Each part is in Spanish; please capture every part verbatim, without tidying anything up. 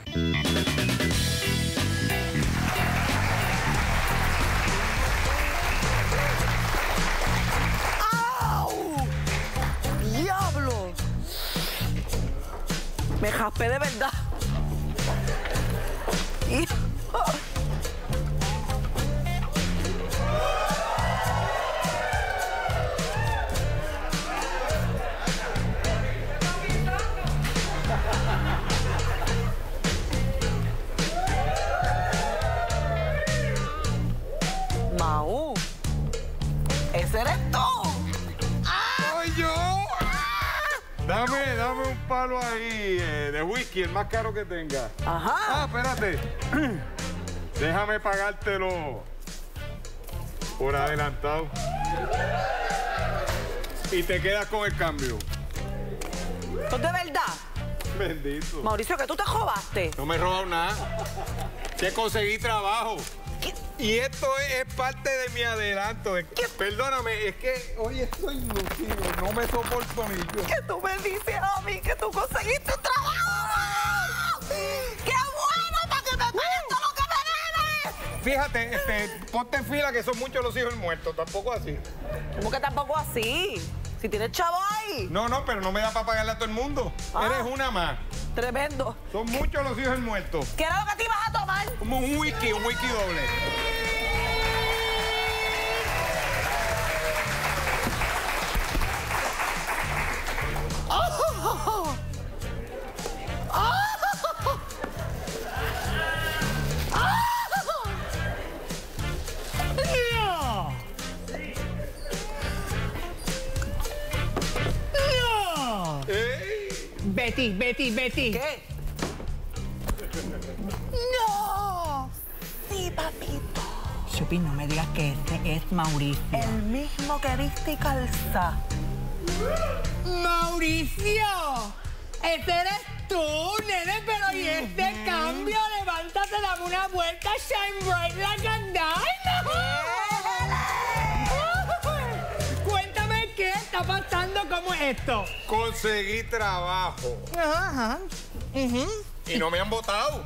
¡Au! ¡Diablo! Me jaspé de verdad. Y... Mau, ese eres tú. ¡Soy yo! Dame, dame un palo ahí eh, de whisky, el más caro que tenga. Ajá. Ah, espérate. Déjame pagártelo por adelantado. Y te quedas con el cambio. ¿Esto es de verdad? Bendito. Mauricio, que tú te jodaste. No me he robado nada. Que conseguí trabajo. ¿Qué? Y esto es, es parte de mi adelanto. Es que, perdóname, es que hoy estoy lucido, no me soporto ni yo. ¿Qué tú me dices a mí que tú conseguiste un trabajo? ¡Qué bueno para que me pagues todo lo que me debes! Fíjate, este, ponte en fila que son muchos los hijos muertos, tampoco así. ¿Cómo que tampoco así? Si tienes chavo ahí. No, no, pero no me da para pagarle a todo el mundo. Ah. Eres una más. Tremendo. Son muchos los hijos muertos. ¿Qué era lo que te ibas a tomar? Como un whisky, un whisky doble. Betty, Betty, Betty. ¿Qué? ¡No! Sí, papito. Chupi, no me digas que este es Mauricio. El mismo que viste y calza. ¡Mauricio! ¡Ese eres tú, nene! Pero ¿y este cambio? Levántate, dame una vuelta, shine bright like a diamond. Cuéntame qué está pasando, ¿cómo es esto? Conseguí trabajo. Ajá, ajá. Uh-huh. Y no me han votado.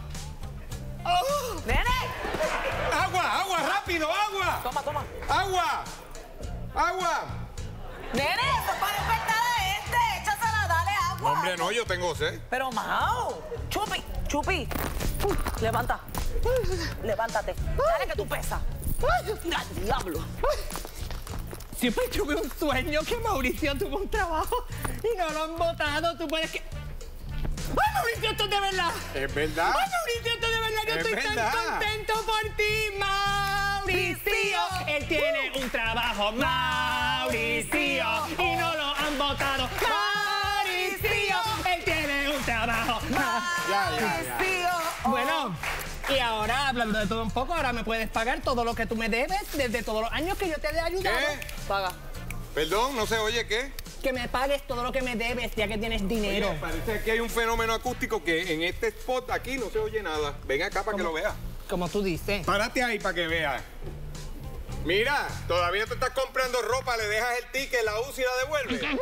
Oh. ¡Nene! ¡Agua, agua, rápido, agua! Toma, toma. ¡Agua! ¡Agua! ¡Nene, eso es para despertar a este! ¡Échasela, dale agua! Hombre, no, yo tengo sed. Pero, Mau, Chupi, Chupi. Uh, levanta. Levántate. Dale que tú pesas. ¡Al diablo! Siempre tuve un sueño que Mauricio tuvo un trabajo y no lo han votado. Tú puedes que... ¡Ay, Mauricio, esto es de verdad! ¿Es verdad? ¡Ay, Mauricio, esto es de verdad! Yo Es estoy verdad. tan contento por ti, Mauricio. Él tiene un trabajo, Mauricio, y no lo han votado. Mauricio, él tiene un trabajo. Ya, ya, ya. Mauricio. Bueno, y ahora, hablando de todo un poco, ahora me puedes pagar todo lo que tú me debes desde todos los años que yo te he ayudado. ¿Qué? Paga. Perdón, no se oye, ¿qué? Que me pagues todo lo que me debes, ya que tienes dinero. Oye, parece que hay un fenómeno acústico que en este spot aquí no se oye nada. Ven acá para que lo veas. Como tú dices. Párate ahí para que veas. Mira, todavía te estás comprando ropa, le dejas el ticket, la usa y la devuelves.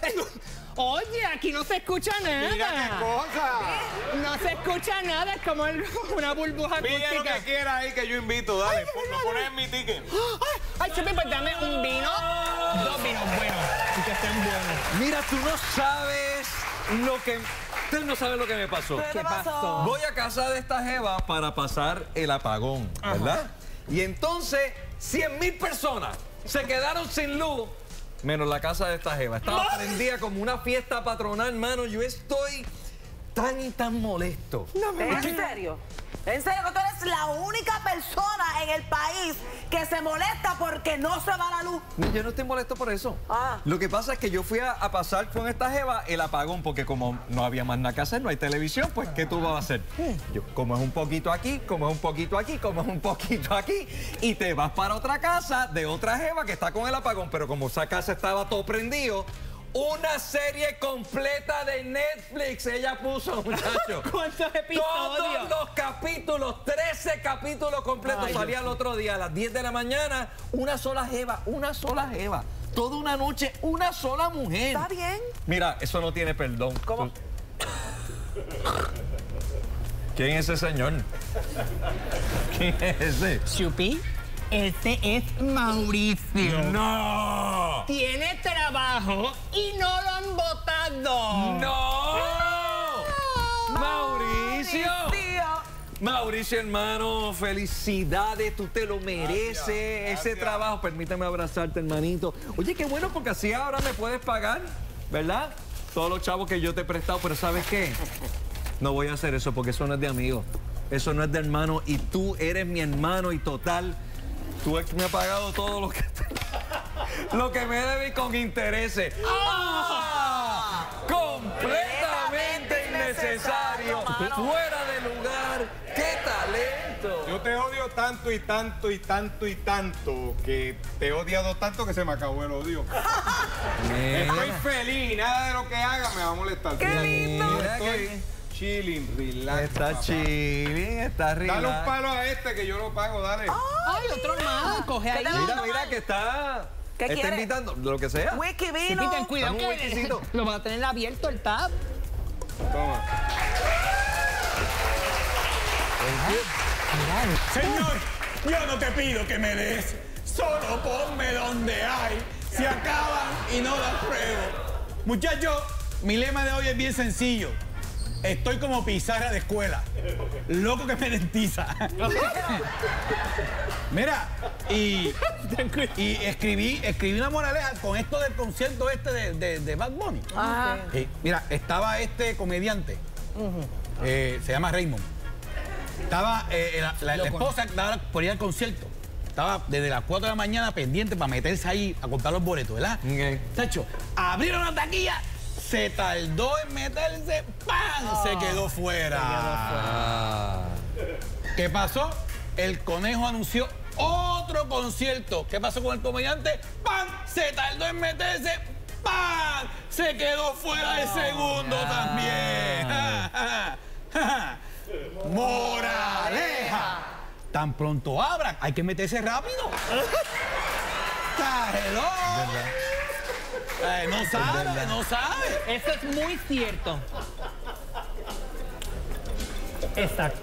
Oye, aquí no se escucha nada. Mira qué cosa. No se escucha nada, es como el- una burbuja Pide lo acústica. que quiera ahí que yo invito, dale. Pon- Lo pones en mi ticket. Ay, ay, Chupi, pues dame un vino, dos vinos buenos, y que estén buenos. Mira, tú no sabes lo que... Usted no sabe lo que me pasó. ¿Qué te pasó? Voy a casa de esta jeva para pasar el apagón, ¿verdad? Y entonces, cien mil personas se quedaron sin luz, menos la casa de esta jeva. Estaba prendida como una fiesta patronal, hermano. Yo estoy tan y tan molesto. ¿En serio? ¿En serio que tú eres la única persona en el país que se molesta porque no se va la luz? No, yo no estoy molesto por eso. Ah. Lo que pasa es que yo fui a, a pasar con esta jeva el apagón, porque como no había más nada que hacer, no hay televisión, pues ¿qué tú vas a hacer? Yo, como es un poquito aquí, como es un poquito aquí, como es un poquito aquí, y te vas para otra casa de otra jeva que está con el apagón, pero como esa casa estaba todo prendido, una serie completa de Netflix ella puso, muchachos. ¿Cuántos episodios? Todos los capítulos, trece capítulos completos. Ay, Salía el otro día a las diez de la mañana, una sola jeva, una sola jeva. Toda una noche, una sola mujer. ¿Está bien? Mira, eso no tiene perdón. ¿Cómo? Tú- ¿Quién es ese señor? ¿Quién es ese? Chupi, este es Mauricio. ¡No! Tiene trabajo y no lo han votado. ¡No! ¡Mauricio! Mauricio, hermano, felicidades, tú te lo mereces, gracias, ese gracias. Trabajo. Permítame abrazarte, hermanito. Oye, qué bueno, porque así ahora me puedes pagar, ¿verdad? Todos los chavos que yo te he prestado, pero ¿sabes qué? No voy a hacer eso porque eso no es de amigo, eso no es de hermano, y tú eres mi hermano y total, tú me has pagado todo lo que, lo que me debes con intereses. ¡Ah! ¡Completamente innecesario! ¡Fuera de lugar! ¡Qué talento! Yo te odio tanto y tanto y tanto y tanto que te he odiado tanto que se me acabó el odio. Estoy feliz y nada de lo que haga me va a molestar. ¡Qué lindo! Estoy chilling, relax. Está papá. chilling, está relax. Dale un palo a este que yo lo pago, dale. Ay, otro más, coge ahí. Mira, mira que está... ¿Qué está quiere? invitando, lo que sea. Whisky, vino. Sí, ten cuidado Dame un que whiskycito. lo van a tener abierto el tab. Toma. Señor, yo no te pido que me des, solo ponme donde hay. Se acaban y no las pruebo. Muchachos, mi lema de hoy es bien sencillo. Estoy como pizarra de escuela. Loco que me dentiza. Mira, y, y escribí, escribí una moraleja con esto del concierto este de, de, de Bad Bunny. Ajá. Sí, mira, estaba este comediante, uh-huh. eh, se llama Raymond. Estaba eh, la, la, la esposa estaba por ir al concierto. Estaba desde las cuatro de la mañana pendiente para meterse ahí a comprar los boletos, ¿verdad? Okay. Tacho, abrieron la taquilla, se tardó en meterse, ¡pam! Oh, se quedó fuera. Se quedó fuera. Ah. ¿Qué pasó? El Conejo anunció otro concierto. ¿Qué pasó con el comediante? ¡Pam! Se tardó en meterse, ¡pam! Se quedó fuera el segundo oh, también. Ja, ja, ja. Moraleja. Tan pronto abran, hay que meterse rápido. ¡Hello! Eh, no sabe, no sabe. Eso es muy cierto. Exacto.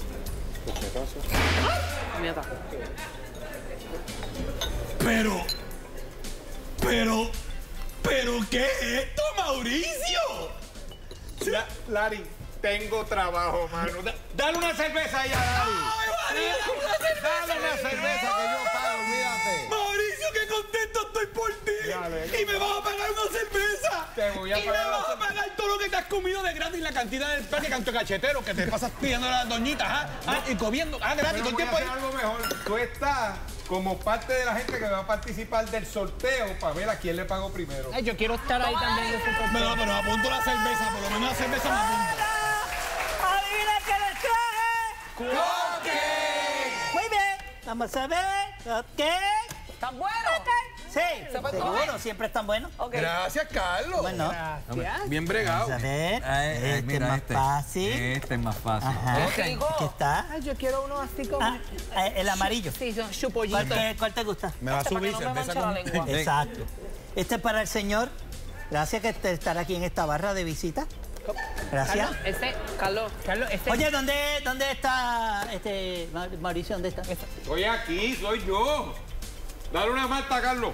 Pero, pero, pero, ¿qué es esto, Mauricio? La, Larry, tengo trabajo, mano. Da, dale una cerveza ahí a Larry. ¡Ay, María, una cerveza! Dale una cerveza que yo pago, olvídate. Mauricio, qué contento estoy por ti. Dale, y me vas a pagar una cerveza. Te voy a y pagar me vas la a pagar todo lo que te has comido de gratis, la cantidad del parque canto cachetero que te pasas pidiendo a las doñitas, ¿ah? ¿Ah? Y comiendo, ah, gratis, Pero todo el voy a tiempo hacer ahí. algo mejor. Tú estás como parte de la gente que va a participar del sorteo para ver a quién le pago primero. Ay, yo quiero estar ahí también. Yo soy Pero, pero me apunto la cerveza, por lo menos la cerveza me apunto. ¡Adivina qué les traje! ¡Cupcake! Muy bien, vamos a ver. Ok. ¿Están buenos? Sí, seguro, siempre están buenos. Okay. Gracias, Carlos. Bueno, Gracias. Bien bregado. vamos a ver. Ay, ay, este mira es más este. fácil. Este es más fácil. Ajá. Qué rico. Aquí está. Ay, yo quiero uno así como... Ah, eh, el amarillo. Sí, son ¿Cuál chupollitos. te, cuál te gusta? Me va a Para que subir no me cerveza manche la con... lengua. Exacto. Este es para el señor. Gracias que te estar aquí en esta barra de visita. Gracias. Carlos, ese, Carlos, Carlos, ese... Oye, ¿dónde, ¿dónde está este Ma- Mauricio? ¿Dónde está? Estoy aquí, soy yo. Dale una malta, Carlos.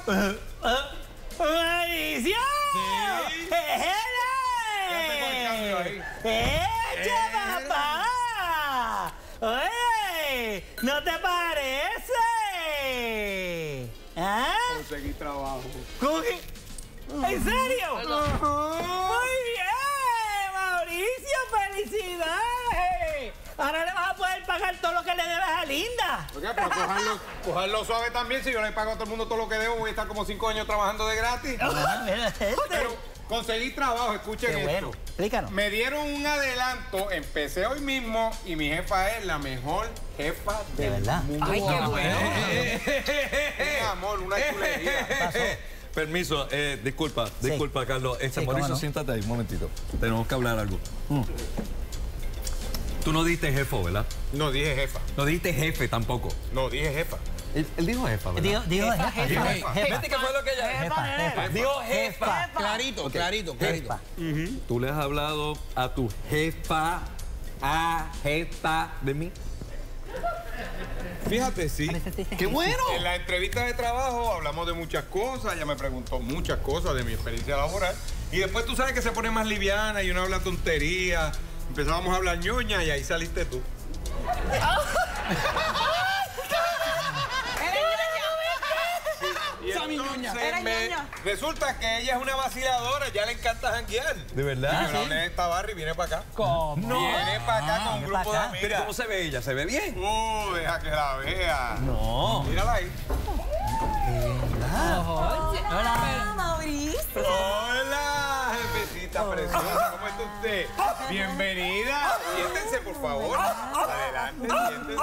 ¡Mauricio! Sí. Fíjate con el cambio ahí. ¡Echa, papá! ¡Oye! ¿No te parece? ¿Ah? Conseguí trabajo. ¿Cómo que? ¿En serio? ¡Muy bien, Mauricio! ¡Felicidades! Ahora le vas a poder pagar todo lo que le debes a Linda. Oye, pero cojarlo, cojarlo suave también. Si yo le pago a todo el mundo todo lo que debo, voy a estar como cinco años trabajando de gratis. Ah, mira este. Pero conseguí trabajo, escuchen Qué esto. bueno. Explícanos. Me dieron un adelanto, empecé hoy mismo y mi jefa es la mejor jefa De del verdad. mundo. Ay, qué bueno. Un amor, una chulería. Permiso, eh, disculpa, disculpa, Carlos. Este, Sí, cómo Mauricio, no. siéntate ahí un momentito. Tenemos que hablar algo. Mm. Tú no dijiste jefo, ¿verdad? No dije jefa, No dijiste jefe tampoco. no dije jefa. Él, él dijo jefa, ¿verdad? Digo, digo jefa, jefa, jefa, jefa. jefa. ¿Viste qué fue lo que ella dijo? Jefa, jefa. Dijo jefa. Clarito, clarito, clarito. Jefa. Tú le has hablado a tu jefa ajeta de mí. Fíjate, sí. ¡Qué bueno! En la entrevista de trabajo hablamos de muchas cosas, ella me preguntó muchas cosas de mi experiencia laboral y después tú sabes que se pone más liviana y uno habla tontería. Empezábamos a hablar ñoña y ahí saliste tú. Y Sammy entonces ñoña. Era me- ñoña. resulta que ella es una vaciladora, ya le encanta janguear. ¿De verdad? Y me hablé de esta barra y viene para acá. ¿Cómo? Viene para acá con un grupo de Pero amigas. ¿cómo se ve ella? ¿Se ve bien? Uh, deja que la vea. No. Mírala ahí. Hola, Mauricio. Hola, jefecita preciosa, ¿cómo está usted? Bienvenida. Siéntense, por favor. Adelante, siéntense.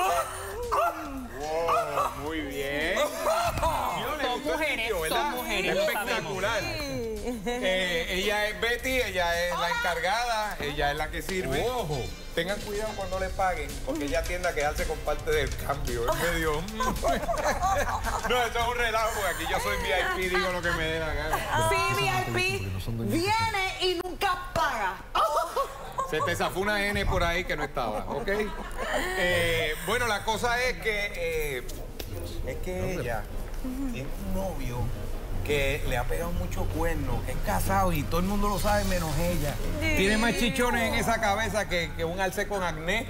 Wow, muy bien. Yo le Son gustó el mujeres, sitio, ¿verdad? son mujeres, lo Espectacular. Eh, ella es Betty, ella es la encargada, ella es la que sirve. Ojo. Tengan cuidado cuando le paguen, porque ella tiende a quedarse con parte del cambio. Es medio. No, eso es un relajo, porque aquí yo soy V I P, digo lo que me dé la gana. Sí, V I P viene y nunca paga. Se te zafó una N por ahí que no estaba, ¿ok? Eh, bueno, la cosa es que. eh, es que ella tiene un novio que le ha pegado mucho cuerno, que es casado y todo el mundo lo sabe menos ella. Tiene más chichones en esa cabeza que, que un alce con acné.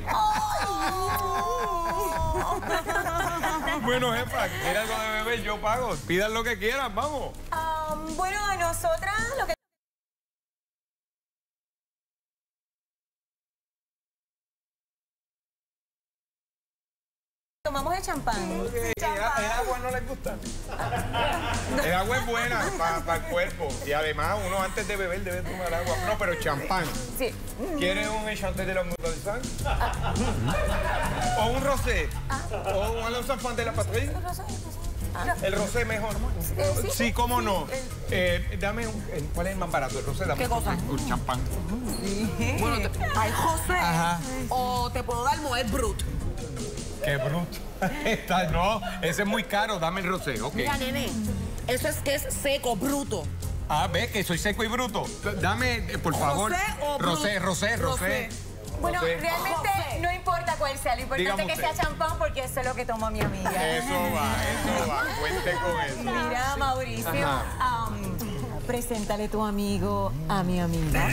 Bueno, jefa, ¿quiere algo de beber? Yo pago. Pidan lo que quieran, vamos. Um, bueno, a nosotras lo que... Tomamos el champán. Eh, ¿El, el agua no les gusta? El agua es buena para el cuerpo. Y además, uno antes de beber debe tomar agua. No, pero champán. Sí. ¿Quieres un enchanté de la Montalizan? ¿O un rosé? ¿O un Alain Sanfant de la Patrie? El rosé mejor. Eh, sí. Sí, cómo no. Eh, dame un. eh, ¿Cuál es el más barato? El rosé, dame ¿Qué cosa? un champán. Bueno, te- Ay, José. Ajá. O te puedo dar Moet Brut. Qué bruto. Esta, no, ese es muy caro. Dame el rosé, ok. Mira, nene. Eso es que es seco, bruto. Ah, ve que soy seco y bruto. Dame, eh, por favor. ¿Rosé o Rosé, Brut? rosé, rosé. Bueno, Rosé. realmente José. no importa cuál sea, lo importante Dígame es que usted. sea champán porque eso es lo que toma mi amiga. Eso va, eso va. Cuente con eso. Mira, Mauricio, Ajá. um, preséntale tu amigo a mi amiga.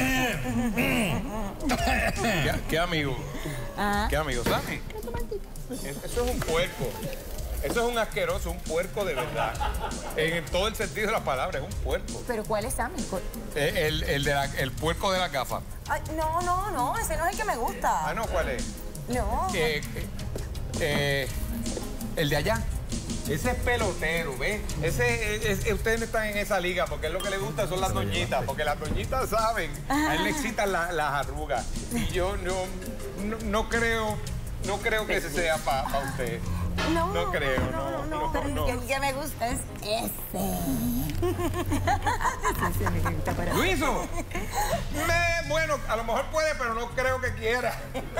¿Qué, qué amigo? Ah. ¿Qué amigo? ¿Sabes? Eso es un puerco. Eso es un asqueroso, un puerco de verdad. En todo el sentido de la palabra, es un puerco. ¿Pero cuál es Sammy? ¿Cuál- El, el, el de la- el puerco de la gafa. Ay, no, no, no, ese no es el que me gusta. Ah, no, ¿cuál es? No. Eh, eh, eh, el de allá. Ese es pelotero, ¿ves? Ese, es- es- ustedes no están en esa liga porque es lo que les gusta son las doñitas, porque las doñitas saben, a él le excitan la- las arrugas. Y yo no, no, no creo, no creo que ese sea para usted. No, No creo, no, no, pero no. el que me gusta es ese. ¡Luiso! Me, bueno, a lo mejor puede, pero no creo que quiera.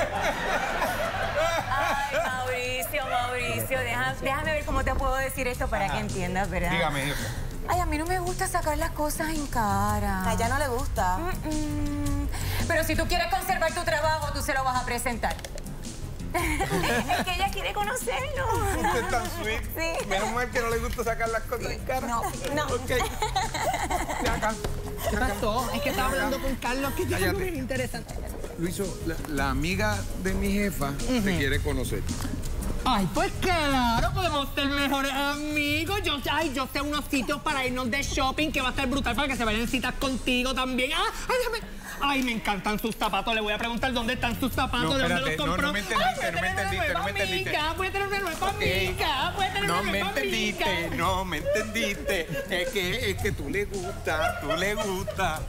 Ay, Mauricio, Mauricio, deja- déjame ver cómo te puedo decir esto para que entiendas, ¿verdad? Dígame, jefe. Ay, a mí no me gusta sacar las cosas en cara. A ella no le gusta. Mm-mm. Pero si tú quieres conservar tu trabajo, tú se lo vas a presentar. Es que ella quiere conocerlo. Usted es tan sweet. Sí. Menos mal que no le gusta sacar las cosas en cara. No, no. Ok. Ya acá. ¿Qué pasó? Es que estaba hablando con Carlos, que es algo Cállate. bien interesante. Luiso, la, la amiga de mi jefa te quiere conocer. Ay, pues claro, podemos ser mejores amigos. Yo, ay, yo sé unos sitios para irnos de shopping que va a estar brutal para que se vayan citas contigo también. Ah, ay, déjame. Ay, me encantan sus zapatos. Le voy a preguntar dónde están sus zapatos, No, de dónde espérate, los no, compró. no me entendiste, Ay, puede no me tener una entendiste, no nueva me entendiste. amiga, puede tener una nueva amiga, puede tener No una me nueva entendiste, amiga. no me entendiste. Es que, es que tú le gusta, tú le gusta.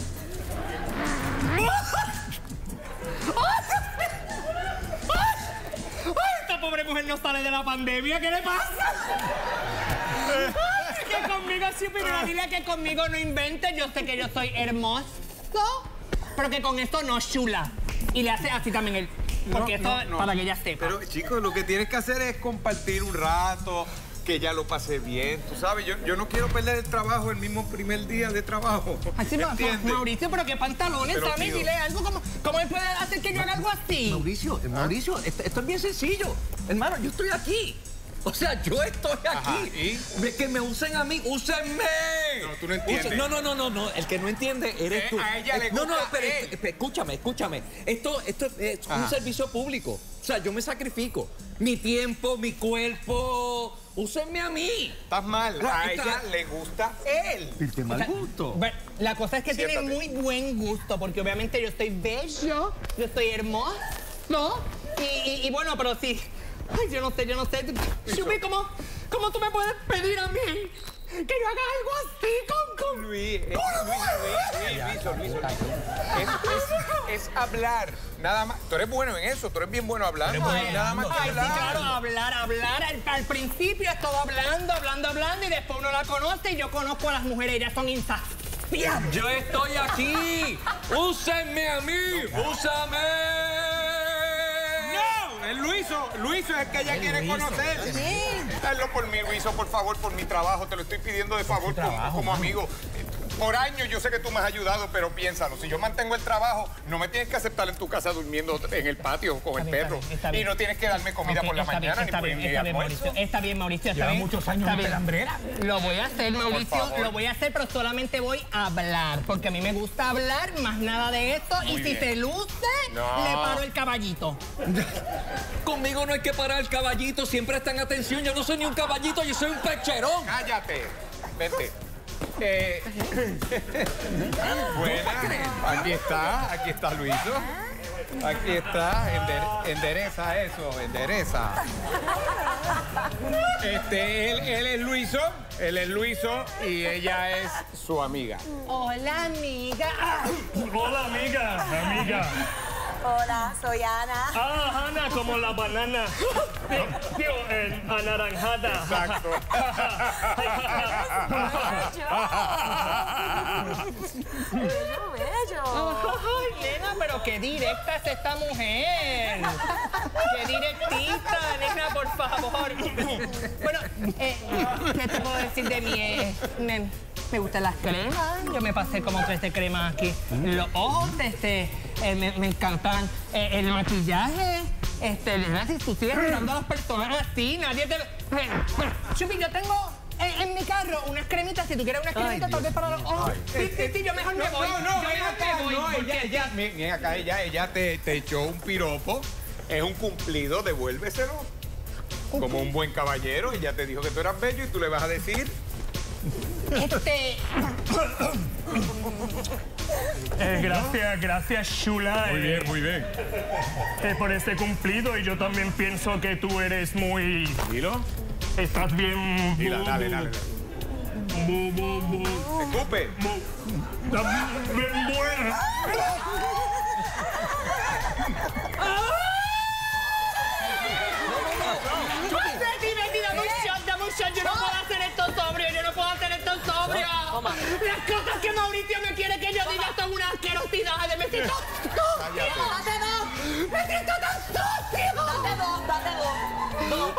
Ay, esta pobre mujer no sale de la pandemia, ¿qué le pasa? Ay, que conmigo sí, pero dile que conmigo no invente. Yo sé que yo soy hermoso, pero que con esto no chula. Y le hace así también él. Porque No, esto, no, no. para que ella sepa. Pero, chicos, lo que tienes que hacer es compartir un rato, que ya lo pasé bien. Tú sabes, yo, yo no quiero perder el trabajo el mismo primer día de trabajo. Así, Ma- ¿Entiendes? Mauricio, pero qué pantalones, Te lo Sammy, pido. dile algo. ¿Cómo, ¿Cómo él puede hacer que yo haga algo así? Mauricio, Mauricio, esto, esto es bien sencillo. Hermano, yo estoy aquí. O sea, yo estoy aquí. Ajá, ¿y? Ve que me usen a mí, úsenme. No, tú no entiendes. Usen- No, no, no, no, no. El que no entiende eres Eh, tú. a ella le Eh, No, no, gusta espera, él. espera, espera, escúchame, escúchame. Esto, esto es un Ajá. servicio público. O sea, yo me sacrifico. Mi tiempo, mi cuerpo. Úsenme a mí. Estás mal. Ah, A está- ella le gusta él. Qué mal gusto. Bueno, la cosa es que tiene Siéntate. muy buen gusto, porque obviamente yo estoy bello, yo estoy hermoso, ¿no? Y, y- y bueno, pero sí. Ay, yo no sé, yo no sé. Chupi, ¿cómo, ¿cómo tú me puedes pedir a mí que yo haga algo así con... con... Luis, es, Luis, Luis, Luis, Luis, Luis, Luis. Es, es- es hablar, nada más. Tú eres bueno en eso, tú eres bien bueno hablando. Ay, Nada más que ay, sí, hablar. claro, hablar, hablar. Al, al principio es todo hablando, hablando, hablando, y después uno la conoce y yo conozco a las mujeres, ellas son insaciables. Yo estoy aquí. Úsenme a mí. Úsame. No, es Luiso. Luiso es el que ella quiere conocer. Hazlo por mí, Luiso, por favor, por mi trabajo. Te lo estoy pidiendo de favor como, como amigo. Por años yo sé que tú me has ayudado, pero piénsalo. Si yo mantengo el trabajo, no me tienes que aceptar en tu casa durmiendo en el patio con el Está bien, perro. está bien, está bien. Y no tienes que darme comida Ok, por la está bien, mañana está ni bien, por ni está bien, almuerzo. Mauricio, está bien, Mauricio, está Lleva bien. muchos años Está en bien. pelambrera. Lo voy a hacer, Mauricio, favor. lo voy a hacer, pero solamente voy a hablar, porque a mí me gusta hablar, más nada de esto, y si bien. se luce, No. le paro el caballito. Conmigo no hay que parar el caballito, siempre está en atención. Yo no soy ni un caballito, yo soy un pecherón. Cállate. Vente. Eh, buena. Aquí está, aquí está Luiso. Aquí está. Ender- endereza eso, endereza. Este, él, él es Luiso, él es Luiso y ella es su amiga. Hola, amiga. Ah, Hola, amiga, amiga. Hola, soy Ana. Ah, Ana, como la banana. Tío, eh, anaranjada. Exacto. Bello, bello. Ay, nena, pero qué directa es esta mujer. Qué directita, nena, por favor. Bueno, eh, ¿qué te puedo decir de mí? Eh, me, me gustan las cremas. Yo me pasé como tres de cremas aquí. Los ojos, este, eh, me, me encantan eh, el maquillaje. Este, nena, si tú sigues mirando a las personas así, nadie te... Bueno, bueno, Chupi, yo tengo en, en mi carro unas cremitas. Si tú quieres unas cremitas, tal vez para los ojos. Sí, sí, sí, yo mejor me voy. No, no, yo ven mejor acá, me voy. no, porque- ella, ella, mi- ven acá, ella, ella te, te echó un piropo, es un cumplido, devuélveselo. Como un buen caballero, ella te dijo que tú eras bello y tú le vas a decir... Este... Eh, gracias, gracias, Shula. Muy eh, bien, muy bien. eh, por este cumplido y yo también pienso que tú eres muy... Dilo. Estás bien... Dila, bu- dale, dale. bu- bu- bu- Escupe. bu- da- bien buena. Betty, Betty, dame un shot, dame un shot. Yo no puedo hacer esto sobrio, yo no puedo hacer esto sobrio. Las cosas que Mauricio me quiere que yo diga son una asquerosidad. Me siento sucio. Date dos. Me siento tan sucio. Date dos, date dos.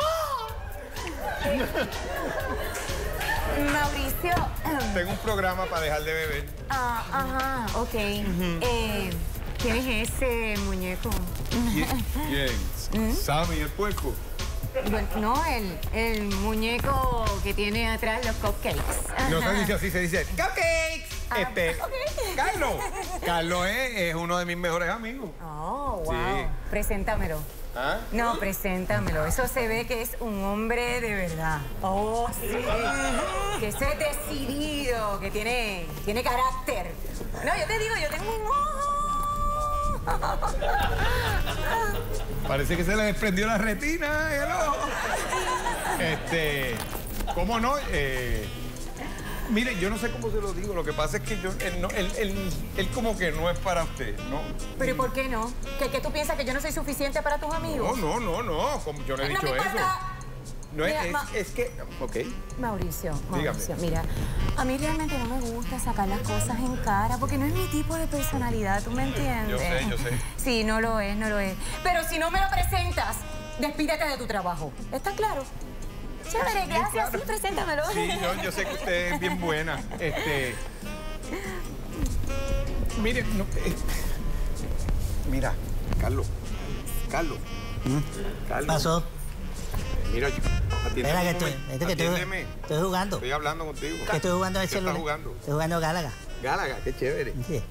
Mauricio. Tengo un programa para dejar de beber. Ah, ajá, ok. Eh, ¿Quién es ese muñeco? Bien. Sammy, el puerco. Bueno, no, el, el muñeco que tiene atrás los cupcakes. No se dice así, se dice cupcakes. Ah, Este, ok. Carlos. Carlos es, es uno de mis mejores amigos. Oh, wow. Sí. Preséntamelo. ¿Ah? No, preséntamelo. Eso se ve que es un hombre de verdad. Oh, sí. Que eso es decidido, que tiene, tiene carácter. No, yo te digo, yo tengo un ojo. Parece que se le desprendió la retina en el ojo. Este, ¿cómo no? Eh, mire, yo no sé cómo se lo digo. Lo que pasa es que yo, él, no, él, él- él como que no es para usted, ¿no? Pero ¿y por qué no? ¿Que, que tú piensas que yo no soy suficiente para tus No, amigos? no, no, no. Como yo no he No dicho me eso. importa. No es, Mira, es, ma- es que, ok. Mauricio, Dígame. Mauricio, mira, a mí realmente no me gusta sacar las cosas en cara porque no es mi tipo de personalidad, ¿tú me entiendes? Yo sé, yo sé. Sí, no lo es, no lo es. Pero si no me lo presentas, despídete de tu trabajo. ¿Está claro? Chévere, gracias. claro. Sí, preséntamelo. Sí, yo, yo sé que usted es bien buena. Este. Mire, no, eh, mira, Carlos. Carlos. Carlos. Pasó. Mira, yo- atiéndeme. Espera que un estoy, momento, vete que estoy, atiéndeme. estoy jugando. Estoy hablando contigo. Que estoy jugando el ¿Qué celular. estás jugando? Estoy jugando Gálaga. Gálaga, qué chévere. Sí.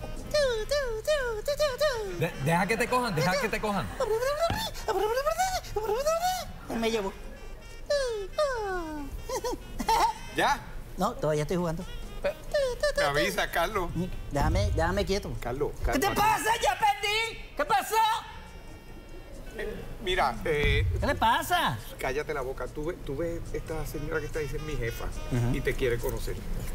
De- deja que te cojan, deja que te cojan. Él me llevó. ¿Ya? No, todavía estoy jugando. Me avisa, Carlos. Déjame, déjame quieto. Carlos, ¿Qué te Carlos. pasa? ¡Ya perdí! ¿Qué pasó? Mira, eh, ¿Qué le pasa? cállate la boca. Tú ves, tú ves esta señora que está diciendo mi jefa y te quiere conocer.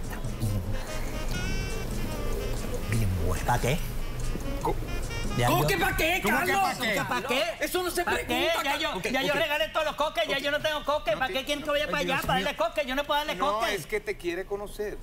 Bien bueno. ¿Para qué? Co- Ya ¿Cómo yo- que para qué, ¿Cómo que Carlos? pa' qué? ¿Para qué? Eso no se ¿Para qué? pregunta, Ya yo, Carlos. ya yo regalé todos los coques, ya yo no tengo coques. ¿Para qué quieren que vaya para allá? Para darle coques, yo no puedo darle No, coques. es que te quiere conocer.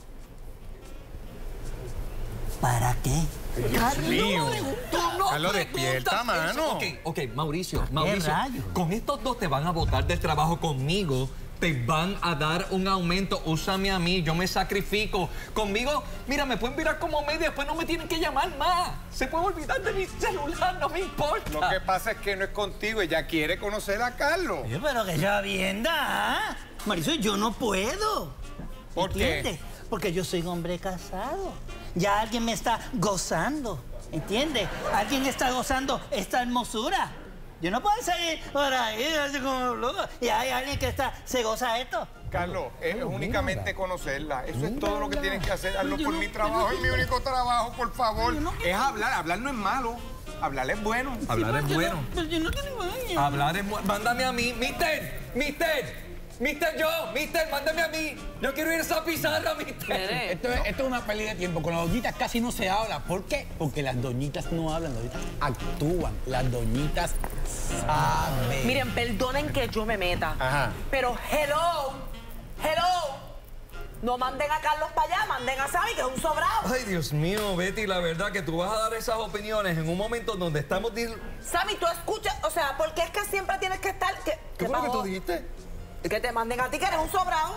¿Para qué? Dios mío. Tú no Carlos, preguntas despierta, eso. mano. Ok, ok, Mauricio, Mauricio. rayos? Con estos dos te van a botar del trabajo conmigo. Te van a dar un aumento. Úsame a mí, yo me sacrifico. Conmigo, mira, me pueden mirar como media, después no me tienen que llamar más. Se pueden olvidar de mi celular, no me importa. Lo que pasa es que no es contigo, ella quiere conocer a Carlos. Oye, pero que ya vienda, ¿ah? Mauricio, yo no puedo. ¿Por qué? ¿Entiendes? Porque yo soy hombre casado. Ya alguien me está gozando, ¿entiendes? Alguien está gozando esta hermosura. Yo no puedo salir por ahí así como loco. Y hay alguien que está, se goza esto. Carlos, es únicamente conocerla. Eso es todo lo que tienes que hacer. Hazlo por mi trabajo, es mi único trabajo, por favor. Es hablar. Hablar no es malo. Hablar es bueno. Hablar es bueno. Pero yo no tengo baño. Hablar es bueno. Mándame a mí, mister, mister. Mister, yo, mister, mándame a mí. Yo quiero ir a esa pizarra, mister. Esto es, esto es una pérdida de tiempo. Con las doñitas casi no se habla. ¿Por qué? Porque las doñitas no hablan, las doñitas actúan. Las doñitas saben. Miren, perdonen que yo me meta. Ajá. Pero hello, hello. No manden a Carlos para allá, manden a Sammy, que es un sobrado. Ay, Dios mío, Betty, la verdad que tú vas a dar esas opiniones en un momento donde estamos... dil- Sammy, tú escuchas, o sea, ¿por qué es que siempre tienes que estar? ¿Qué, ¿Qué fue lo que tú dijiste? Que te manden a ti, que eres un sobrado.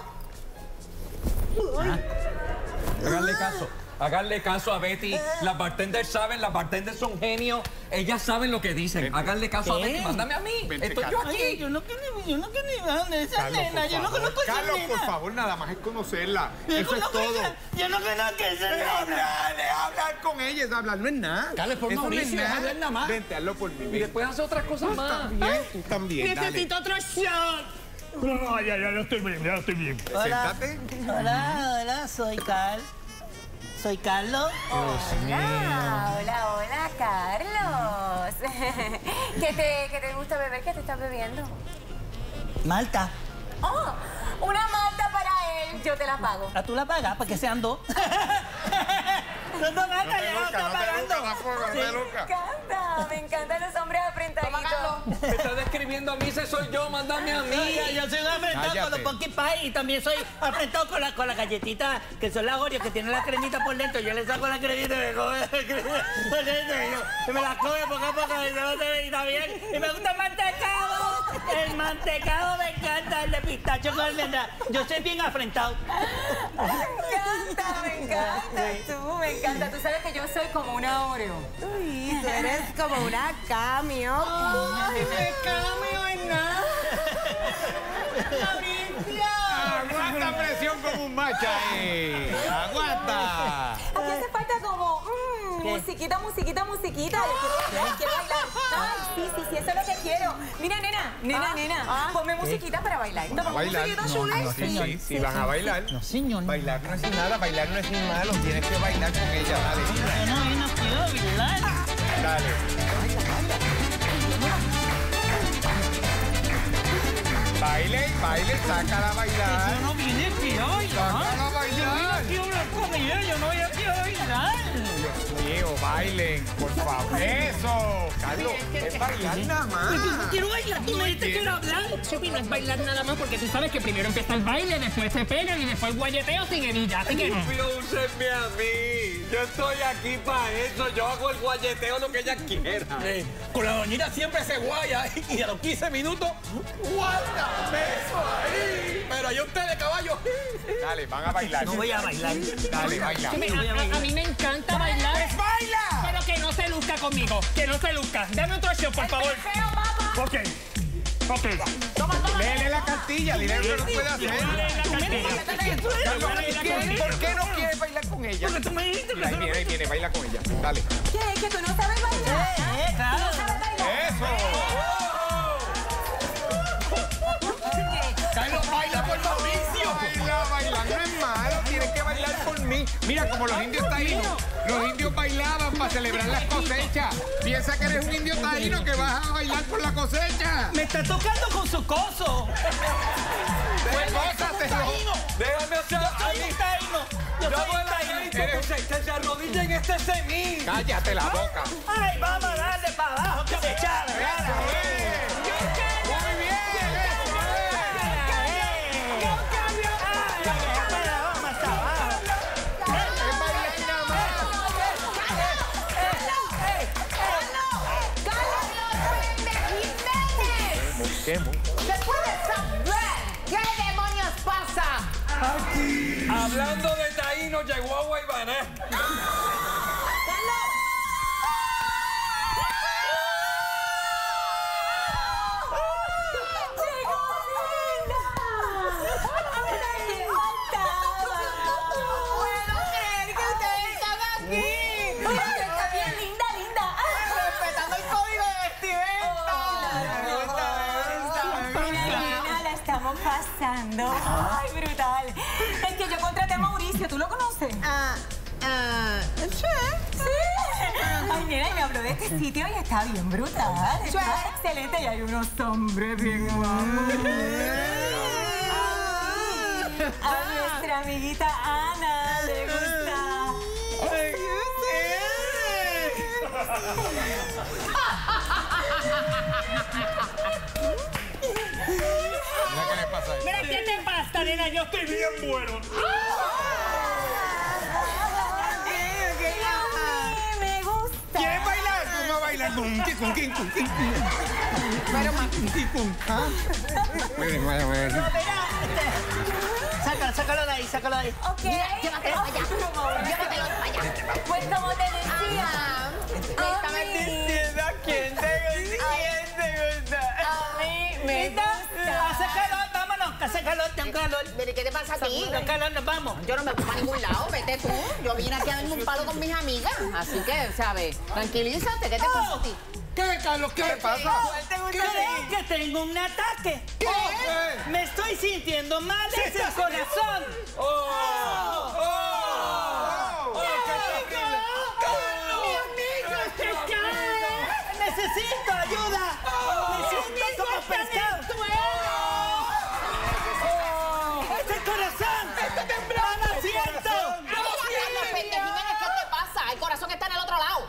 Háganle caso. Háganle caso a Betty. Las bartenders saben, las bartenders son genios. Ellas saben lo que dicen. Háganle caso a ¿Qué? Betty. Mándame a mí. Vente, Estoy yo Carlos. aquí. Yo no quiero, yo no quiero ni ver de esa Carlos, nena. por Yo no favor. conozco a esa Carlos, nena. por favor, nada más es conocerla. Yo Eso es conozco todo. esa- Yo no conozco a esa Es nena. hablar, es hablar con ella, es hablar, no es nada. Carlos, por Eso no Mauricio, es hablar nada más. Vente, hazlo por mí. Y después hace otras cosas más. También, tú también, dale. Necesito otro shot. No, ya, ya, ya estoy bien, ya estoy bien. Hola. Siéntate. Hola, hola, soy Carl. Soy Carlos. Hola, hola, hola, Carlos. ¿Qué te, qué te gusta beber? ¿Qué te estás bebiendo? Malta. Oh, una malta para él. Yo te la pago. ¿A tú la pagas para que sean dos? Son dos maltas, No te ya no loca, está no te pagando. loca, tampoco, no te Me loca. encanta, me encantan los hombres apretaditos. Me está describiendo a mí, ese soy yo. Mándame a mí. Mira, yo soy un afrentado con Cállate. los Punky Pie y también soy afrentado con, la, con las galletitas que son las Oreos que tienen la cremita por dentro. Yo le saco la cremita y me come la cremita por dentro y, yo- y me la come poco a poco y, se- y está bien. Y me gusta el mantecado. El mantecado me encanta, el de pistacho con almendra. Yo soy bien afrentado. Me encanta, me encanta. Tú, me encanta. Tú sabes que yo soy como una Oreo. Uy, tú eres como una cameo. Ay, me cameo en nada. Aguanta presión como un macha, eh. Aguanta. Aquí hace falta como mm, ¿Qué? musiquita, musiquita, musiquita. Yo quiero bailar, quiero bailar. Ay, sí, sí, sí, eso es lo que quiero. Mira, nena, nena, Ah, nena, ah. ponme musiquita para bailar. A bailar. No, no, Sí, señor. sí, sí, van a bailar. No, señor. No. Bailar no es nada, bailar no es ni malo. Tienes que bailar con ella, dale. Yo no, yo no quiero bailar. Dale. Baile, baile, sácala a bailar. Yo no vine aquí a bailar. Sácala a bailar. Yo no quiero hablar con ella, yo no voy aquí a bailar. Dios mío, bailen, por favor. Eso, Carlos, es bailar nada más. No quiero bailar, tú me dijiste que quiero hablar. Chupi, no es bailar nada más porque tú sabes que primero empieza el baile, después se pegan y después el guayeteo sin hebilla. Así que no. Úsenme a mí. Yo estoy aquí para eso. Yo hago el guayeteo lo que ella quiera. Eh, con la doñita siempre se guaya y a los quince minutos, ¡guarda! ¡Beso ahí! Pero hay ustedes, caballo. Dale, van a bailar. No voy a bailar. Dale, baila. A, a- a mí me encanta bailar. ¡Pues baila! Pero que no se luzca conmigo. Que no se luzca. Dame otro show, por favor. Ok. Ok. Léele la cartilla, dile que no puede hacer. Dale la cartilla. Carlos, Dale la ¿quién- cartilla. ¿por qué no quieres bailar con ella? Porque tú me dijiste que Mira, ahí viene, ahí viene, baila con ella. Dale. ¿Qué? ¿Que tú no sabes bailar? Eh, claro. ¿No sabes bailar? ¡Eso! Carlos baila por Mauricio. Baila, bailar no es malo, tienes que bailar por mí. Mira, como los indios taínos, los indios bailaban para celebrar las cosechas. Piensa que eres un indio taíno que vas a bailar por la cosecha. Me está tocando con su coso. Pues gózatelo. Déjame hacer Yo a soy mí. un taíno. Yo Yo soy voy un a taíno. que se, que se arrodille en este semín. Cállate la boca. Ay, vamos a darle para abajo, que se echara. Eso es. Muy bien, eso es. Es bailar nada más. Busquemos. ¡Después de saber qué demonios pasa! Hablando de taíno, llegó a Guaybaná. Estamos pasando. Ay, brutal. Es que yo contraté a Mauricio, ¿tú lo conoces? Ah, ah, sí. Sí. Ay, mira, y me habló de este sitio y está bien brutal. Está excelente y hay unos hombres bien guapos. A nuestra amiguita Ana le gusta. ¿Qué le pasa a ella? Mira, ¿qué te pasa, nena? Yo estoy bien bueno. Ay, me gusta. ¿Quieres bailar? Vamos a bailar con quién, con quién, con quién. Pero más. ¿Ah? Miren, vaya, vaya. Sácalo, sácalo de ahí, sácalo de ahí. Ok. Llévatelo para allá. Llévatelo para allá. Pues como te decía, Ah, a mí, ¿Quién te gusta? ¿Quién te gusta? a mí me gusta. Hace calor, vámonos, que hace calor, tengo calor. Mire, ¿qué te pasa a ti? Tengo calor, nos vamos. Yo no me voy para ningún lado, vete tú. Yo vine aquí a darme un palo con mis amigas. Así que, ¿sabes? Tranquilízate, ¿qué te pasa a ti? ¿Qué, Carlos? ¿Qué le pasa? ¿Creen que tengo un ataque? ¿Qué? Me estoy sintiendo mal desde el corazón. ¡Necesito ayuda! ¡Me siento como pescado! ¡Este corazón! ¡Está temblando! ¡Lo siento! Carlos Pérez Jiménez, ¿qué te pasa? El corazón está en el otro lado.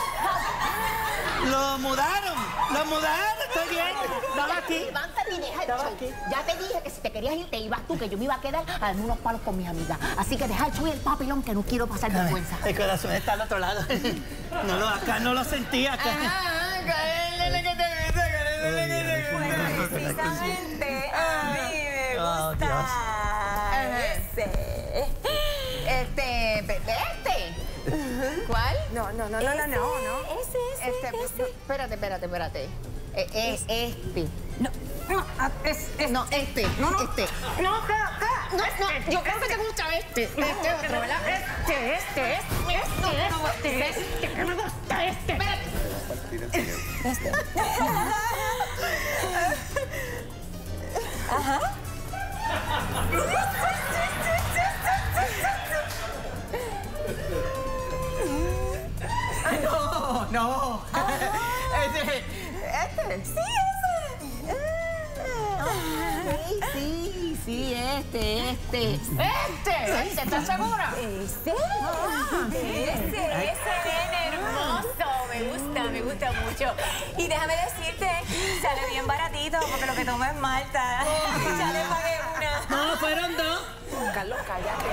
¡Lo mudaron! ¡Lo mudaron! ¡Estoy bien! ¡Estaba aquí! Levántate y deja el Estaba show. aquí. Ya te dije que si te querías ir, te ibas tú, que yo me iba a quedar a darme unos palos con mis amigas. Así que deja el show y el papilón, que no quiero pasar vergüenza. El corazón está al otro lado. No lo, acá no lo sentí, acá. Precisamente a mí me Oh, gusta ese. Este, este. ¿Cuál? No, no, no, no, no, no, no. Ese, ese, Este, ese. espérate, espérate, espérate. Eh, eh, este. No, no, ah, es, es. No, este. No, no. Este. No, acá, acá. No, no, yo creo que te gusta este. Este otro, ¿verdad? Este, este, este, este, este, este, que me gusta este. Este. Ajá. No, no. Este, Este. Sí, ese. Sí, sí, sí, este, este. Este. Este, ¿estás segura? Ese. Ese, ese nene hermoso. Me gusta, me gusta mucho. Y déjame decirte, sale bien baratito porque lo que toma es Malta. Ya le pagué una. No, fueron dos. Carlos, cállate.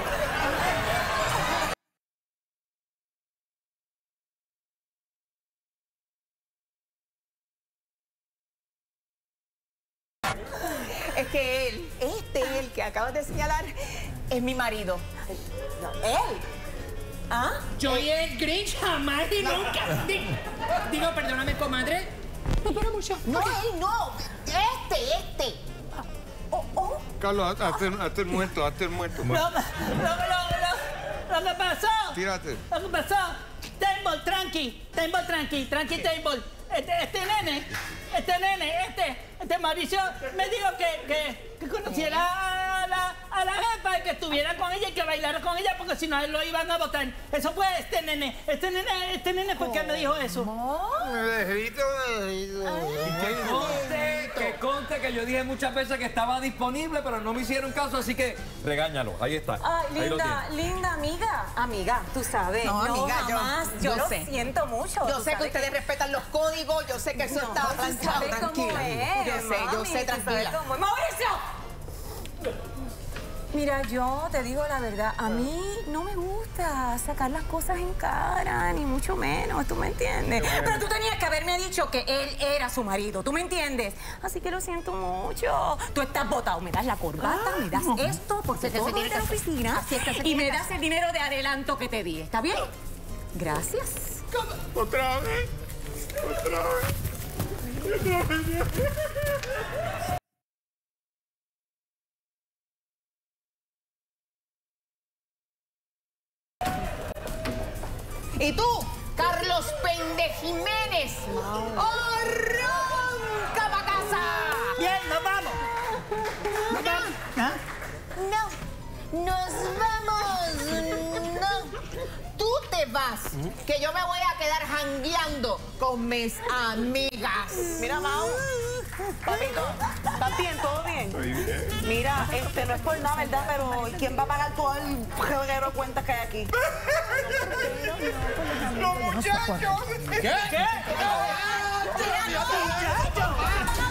Es que él, este, el que acabas de señalar, es mi marido. ¿Él? ¿Ah? Yo y el Grinch jamás y nunca. Digo, digo, perdóname, comadre. No quiero mucho. No, él no. Este, este. Oh, oh. Carlos, hazte, hazte el muerto, hazte el muerto. Lo, lo, lo, lo, lo que pasó. Tírate. Lo que pasó. Table, tranqui. Table, tranqui. Tranqui, table. Este, este nene, este nene, este, este Mauricio me dijo que, que, que conociera a la, a la jefa y que estuviera con ella y que bailara con ella porque si no él lo iban a botar. Eso fue este nene, este nene, este nene, ¿por qué me dijo eso? Bebito, bebito. Que conste, que conste que yo dije muchas veces que estaba disponible, pero no me hicieron caso, así que regáñalo. Ahí está. Ay, Ahí lo linda, tienes. linda amiga. Amiga, tú sabes. No, amiga, yo- jamás. yo Yo, lo sé. siento mucho. Yo tú sé que sabes ustedes respetan los códigos, yo sé que eso No, está tú planchado, sabes cómo tranquila. es, Yo sé, yo mami, sé, tú sabes tranquila. cómo es. ¡Mauricio! Mira, yo te digo la verdad, a mí no me gusta sacar las cosas en cara, ni mucho menos, ¿tú me entiendes? Pero tú tenías que haberme dicho que él era su marido, ¿tú me entiendes? Así que lo siento mucho. Tú estás botado, me das la corbata, me das esto, porque Así es que todo se tiene es de la que hacer. oficina, Así es que se y tiene me que das el dinero de adelanto que te di, ¿está bien? Gracias. Otra vez. Otra vez. Y tú, Carlos Pende Jiménez, ¡arranca pa' casa! Bien, nos vamos. Nos vamos. ¿Ah? No, nos vamos, no. Tú te vas, que yo me voy a quedar jangueando con mis amigas. Mira, Mau. Papito, ¿estás bien? ¿Todo bien? Estoy bien. Mira, este, no es por nada, ¿verdad? Pero ¿quién va a pagar todo el reguero de cuentas que hay aquí? ¡Los muchachos! ¿Qué? ¿Qué? ¡Muchachos!